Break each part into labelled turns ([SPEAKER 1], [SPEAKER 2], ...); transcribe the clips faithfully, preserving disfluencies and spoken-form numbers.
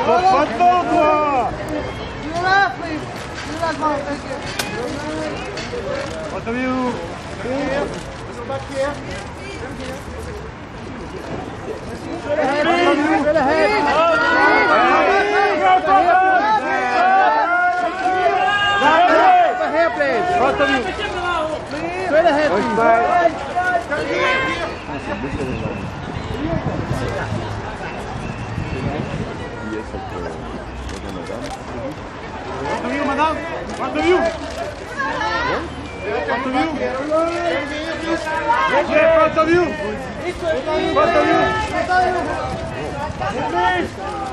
[SPEAKER 1] Pas devant, toi.
[SPEAKER 2] You left, please. You left, Mom. Thank you.
[SPEAKER 1] What are you?
[SPEAKER 2] Here. Back here.
[SPEAKER 1] Straight ahead. Straight ahead. Here, please. Front of you. Straight ahead, please. Front of you, madame. Front of you. Front of you. Yeah, front of you. Front of you.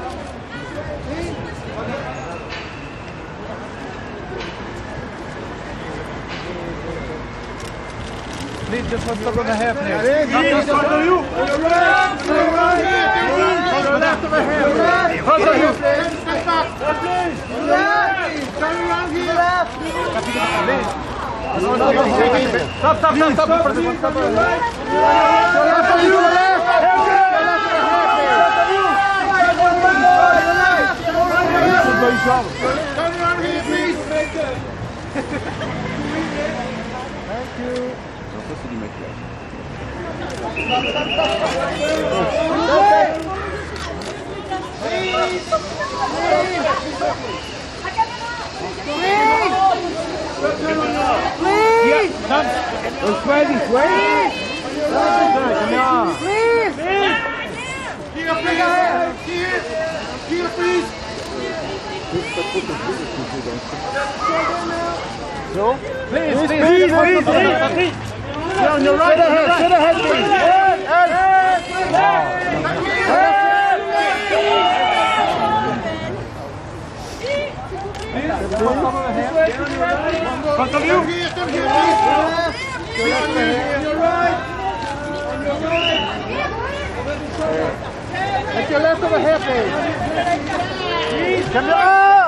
[SPEAKER 1] Please, just one step on the half now. Please, front of you. Left of a half. Front of you.
[SPEAKER 2] Step back. Please. Left. Turn around here. Left.
[SPEAKER 1] Please. Stop, stop, stop, stop. Front of you. Front of you. Left.
[SPEAKER 2] Turn around here, please.
[SPEAKER 1] Thank you.
[SPEAKER 3] Ça c'est du maquillage.
[SPEAKER 2] Please.
[SPEAKER 1] Oh, Swaggy, Swaggy.
[SPEAKER 2] Please.
[SPEAKER 1] Here, please. Here. Here, please. No? Please, please, please, please, please. On your right, ahead, sit ahead, please. Front of you. On your right. On your right. At your left over here, please. Come on.